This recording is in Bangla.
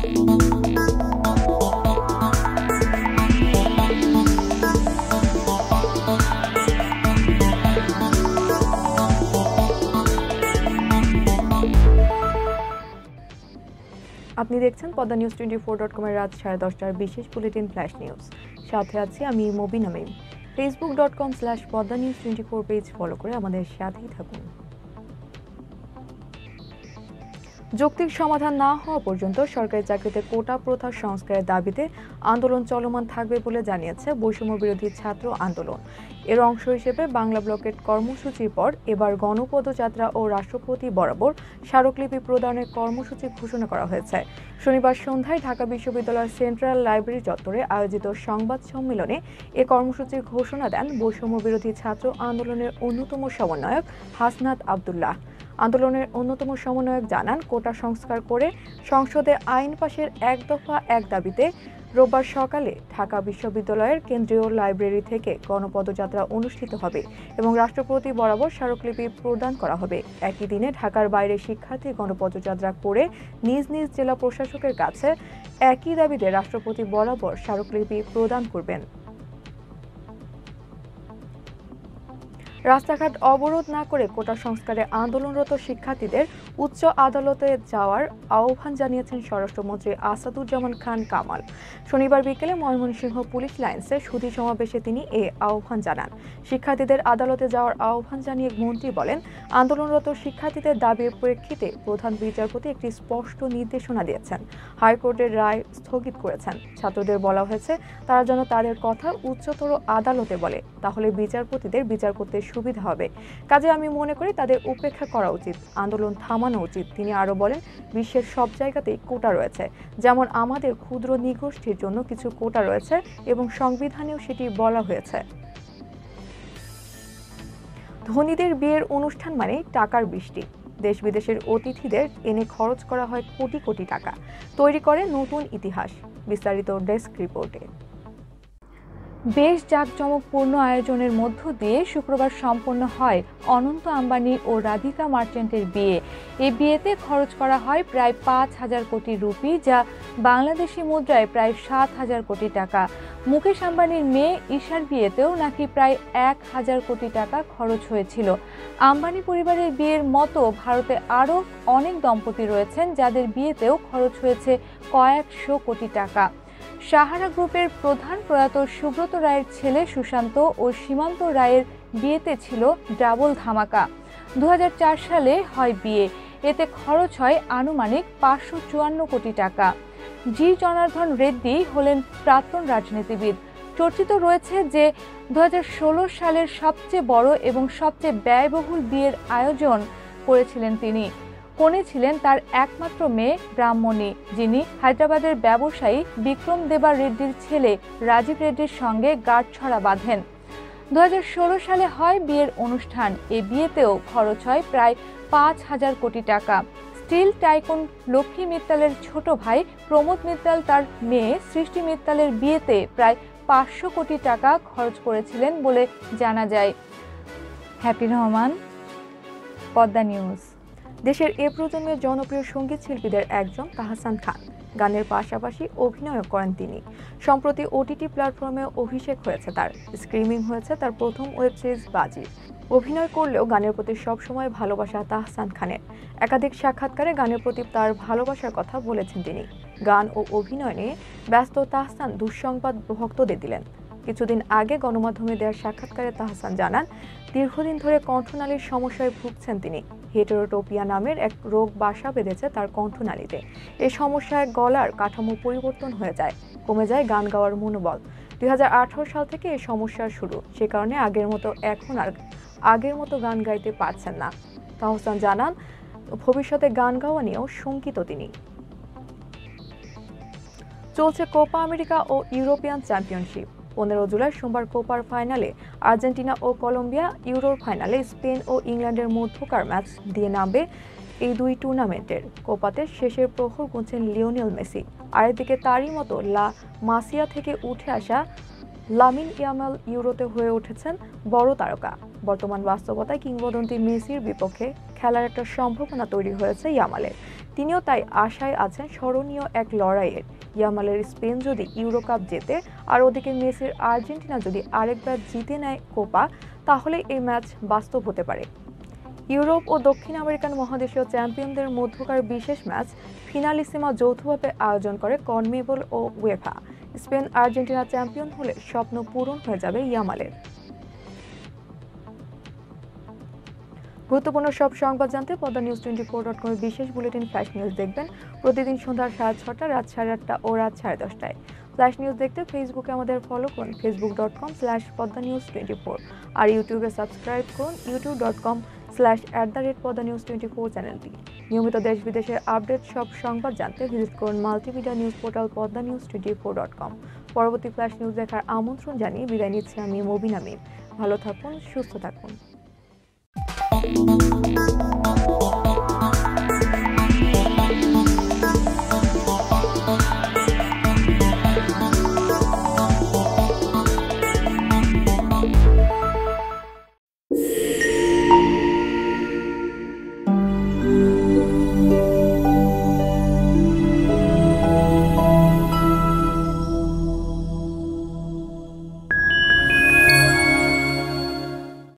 আপনি দেখছেন পদ্মা নিউজ 24.com এর রাত 10:30টার বিশেষ বুলেটিন ফ্ল্যাশ নিউজ। সাথে আছি আমি মবিন আমিন। facebook.com/poddanews24 পেজ ফলো করে আমাদের সাথেই থাকুন। যৌক্তিক সমাধান না হওয়া পর্যন্ত সরকারি চাকরিতে কোটা প্রথা সংস্কারের দাবিতে আন্দোলন চলমান থাকবে বলে জানিয়েছে বৈষম্য বিরোধী ছাত্র আন্দোলন। এর অংশ হিসেবে বাংলা ব্লকের কর্মসূচির পর এবার গণপদযাত্রা ও রাষ্ট্রপতি বরাবর স্মারকলিপি প্রদানের কর্মসূচি ঘোষণা করা হয়েছে। শনিবার সন্ধ্যায় ঢাকা বিশ্ববিদ্যালয়ের সেন্ট্রাল লাইব্রেরি চত্বরে আয়োজিত সংবাদ সম্মেলনে এ কর্মসূচির ঘোষণা দেন বৈষম্য বিরোধী ছাত্র আন্দোলনের অন্যতম সমন্বয়ক হাসনাত আব্দুল্লাহ। আন্দোলনের অন্যতম সমন্বয়ক জানান, কোটা সংস্কার করে সংসদে আইন পাশের এক দফা এক দাবিতে রোববার সকালে ঢাকা বিশ্ববিদ্যালয়ের কেন্দ্রীয় লাইব্রেরি থেকে গণপদযাত্রা অনুষ্ঠিত হবে এবং রাষ্ট্রপতি বরাবর স্মারকলিপি প্রদান করা হবে। একই দিনে ঢাকার বাইরে শিক্ষার্থী গণপদযাত্রা করে নিজ নিজ জেলা প্রশাসকের কাছে একই দাবিতে রাষ্ট্রপতি বরাবর স্মারকলিপি প্রদান করবেন। রাস্তাঘাট অবরোধ না করে কোটা সংস্কারে আন্দোলনরত শিক্ষার্থীদের উচ্চ আদালতে যাওয়ার আহ্বান জানিয়েছেন স্বরাষ্ট্রমন্ত্রী আসাদুজ্জামান খান কামাল। শনিবার বিকেলে ময়মনসিংহ পুলিশ লাইন্সে সুধী সমাবেশে তিনি এ আহ্বান জানান। শিক্ষার্থীদের আদালতে যাওয়ার আহ্বান জানিয়ে মন্ত্রী বলেন, আন্দোলনরত শিক্ষার্থীদের দাবির প্রেক্ষিতে প্রধান বিচারপতি একটি স্পষ্ট নির্দেশনা দিয়েছেন। হাইকোর্টের রায় স্থগিত করেছেন। ছাত্রদের বলা হয়েছে তারা যেন তাদের কথা উচ্চতর আদালতে বলে, তাহলে বিচারপতিদের বিচার করতে সুবিধা হবে। কাজে আমি মনে করি তাদের উপেক্ষা করা উচিত, আন্দোলন থামানো উচিত। তিনি আরো বলেন, বিশ্বের সব জায়গাতেই কোটা রয়েছে, যেমন আমাদের ক্ষুদ্র নৃগোষ্ঠীর জন্য কিছু কোটা রয়েছে এবং সংবিধানেও সেটি বলা হয়েছে। ধনীদের বিয়ের অনুষ্ঠান মানে টাকার বৃষ্টি। দেশ বিদেশের অতিথিদের এনে খরচ করা হয় কোটি কোটি টাকা, তৈরি করে নতুন ইতিহাস। বিস্তারিত ডেস্ক রিপোর্টে। বেশ জাঁকজমকপূর্ণ আয়োজনের মধ্য দিয়ে শুক্রবার সম্পন্ন হয় অনন্ত আম্বানি ও রাধিকা মার্চেন্টের বিয়ে। এই বিয়েতে খরচ করা হয় প্রায় 5,000 কোটি রুপি, যা বাংলাদেশি মুদ্রায় প্রায় 7,000 কোটি টাকা। মুকেশ আম্বানির মেয়ে ঈশার বিয়েতেও নাকি প্রায় 1,000 কোটি টাকা খরচ হয়েছিল। আম্বানি পরিবারের বিয়ের মতো ভারতে আরও অনেক দম্পতি রয়েছেন যাদের বিয়েতেও খরচ হয়েছে কয়েকশো কোটি টাকা। সাহারা গ্রুপের প্রধান প্রয়াত সুব্রত রায়ের ছেলে সুশান্ত ও সীমান্ত রায়ের বিয়েতে ছিল ডাবল ধামাকা। 2004 সালে হয় বিয়ে, এতে খরচ হয় আনুমানিক 554 কোটি টাকা। জি জনার্দন রেড্ডি হলেন প্রাক্তন রাজনীতিবিদ। চর্চিত রয়েছে যে 2016 সালের সবচেয়ে বড় এবং সবচেয়ে ব্যয়বহুল বিয়ের আয়োজন করেছিলেন তিনি। কনে ছিলেন তার একমাত্র মেয়ে ব্রাহ্মণী, যিনি হায়দ্রাবাদের ব্যবসায়ী বিক্রম দেবা রেড্ডির ছেলে রাজীব রেড্ডির সঙ্গে গাঁটছড়া বাঁধেন। 2016 সালে হয় বিয়ের অনুষ্ঠান। এই বিয়েতেও খরচ হয় প্রায় 5,000 কোটি টাকা। স্টিল টাইকুন লক্ষ্মী মিত্তালের ছোট ভাই প্রমোদ মিত্তাল তার মেয়ে সৃষ্টি মিত্তালের বিয়েতে প্রায় 500 কোটি টাকা খরচ করেছিলেন বলে জানা যায়। হ্যাপি রহমান, পদ্মা নিউজ। দেশের এ প্রজন্মের জনপ্রিয় সঙ্গীত শিল্পীদের একজন তাহসান খান। গানের পাশাপাশি অভিনয় করেন তিনি। সম্প্রতি ওটিটি প্ল্যাটফর্মে অভিষেক হয়েছে তার। স্ক্রিমিং হয়েছে তার প্রথম ওয়েব সিরিজ বাজি। অভিনয় করলেও গানের প্রতি সবসময় ভালোবাসা তাহসান খানের। একাধিক সাক্ষাৎকারে গানের প্রতি তার ভালোবাসার কথা বলেছেন তিনি। গান ও অভিনয় নিয়ে ব্যস্ত তাহসান দুঃসংবাদ ভক্তদের দিলেন। কিছুদিন আগে গণমাধ্যমে দেওয়া সাক্ষাৎকারে তাহসান জানান, দীর্ঘদিন ধরে কণ্ঠনালীর সমস্যায় ভুগছেন তিনি। হেটেরোটোপিয়া নামের এক রোগ বাসা বেঁধেছে তার কণ্ঠনালীতে। এই সমস্যায় গলার কাঠামো পরিবর্তন হয়ে যায়, কমে যায় গান গাওয়ার মনোবল। 2018 সাল থেকে এই সমস্যার শুরু। সে কারণে আগের মতো গান গাইতে পারছেন না। তাহসান জানান, ভবিষ্যতে গান গাওয়া নিয়েও শঙ্কিত তিনি। চলছে কোপা আমেরিকা ও ইউরোপিয়ান চ্যাম্পিয়নশিপ। 15 জুলাই সোমবার কোপার ফাইনালে আর্জেন্টিনা ও কলম্বিয়া, ইউরোর ফাইনালে স্পেন ও ইংল্যান্ডের মধ্যকার ম্যাচ দিয়ে নামবে এই দুই টুর্নামেন্টের। কোপাতে শেষের প্রহর গুনছেন লিওনেল মেসি। আরেকদিকে তারই মতো লা মাসিয়া থেকে উঠে আসা লামিন ইয়ামাল ইউরোতে হয়ে উঠেছেন বড় তারকা। বর্তমান বাস্তবতায় কিংবদন্তি মেসির বিপক্ষে খেলার একটা সম্ভাবনা তৈরি হয়েছে ইয়ামালের। তিনিও তাই আশায় আছেন স্মরণীয় এক লড়াইয়ের। ইয়ামালের স্পেন যদি ইউরো কাপ জেতে আর ওদিকে মেসির আর্জেন্টিনা যদি আরেকবার জিতে নেয় কোপা, তাহলে এই ম্যাচ বাস্তব হতে পারে। ইউরোপ ও দক্ষিণ আমেরিকান মহাদেশীয় চ্যাম্পিয়নদের মধ্যকার বিশেষ ম্যাচ ফিনালিসিমা যৌথভাবে আয়োজন করে কনমেবল ও উয়েফা। স্পেন আর্জেন্টিনা চ্যাম্পিয়ন হলে স্বপ্ন পূরণ হয়ে যাবে ইয়ামালের। গুরুত্বপূর্ণ সব সংবাদ জানতে পদ্মা নিউজ 24.com বিশেষ বুলেটিন ফ্ল্যাশ নিউজ দেখবেন প্রতিদিন সন্ধ্যা 6:30, রাত 8:30 ও রাত 10:30। ফ্ল্যাশ নিউজ দেখতে ফেসবুকে আমাদের ফলো করুন facebook.com/poddanews24 আর ইউটিউবে সাবস্ক্রাইব করুন youtube.com/@poddanews24 চ্যানেলটি। নিয়মিত দেশ বিদেশের আপডেট সব সংবাদ জানতে ভিজিট করুন মাল্টিমিডিয়া নিউজ পোর্টাল poddanews24.com। পরবর্তী ফ্ল্যাশ নিউজ দেখার আমন্ত্রণ জানিয়ে বিদায় নিচ্ছি আমি মবিনা মিম। ভালো থাকুন, সুস্থ থাকুন।